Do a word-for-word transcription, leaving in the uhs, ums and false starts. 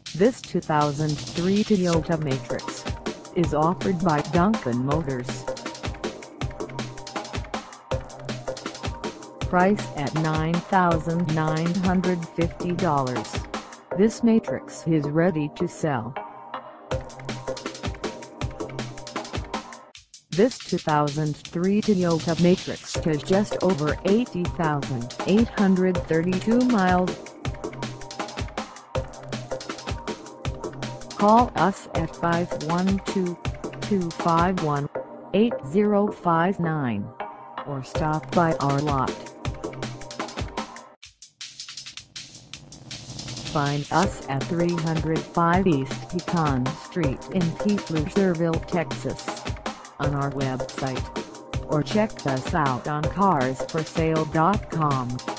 This two thousand three Toyota Matrix is offered by Duncan Motors. Price at nine thousand nine hundred fifty dollars. This Matrix is ready to sell. This two thousand three Toyota Matrix has just over eighty thousand eight hundred thirty-two miles. Call us at five one two, two five one, eight zero five nine or stop by our lot. Find us at three oh five East Pecan Street in PFLUGERVILLE, Texas, on our website, or check us out on cars for sale dot com.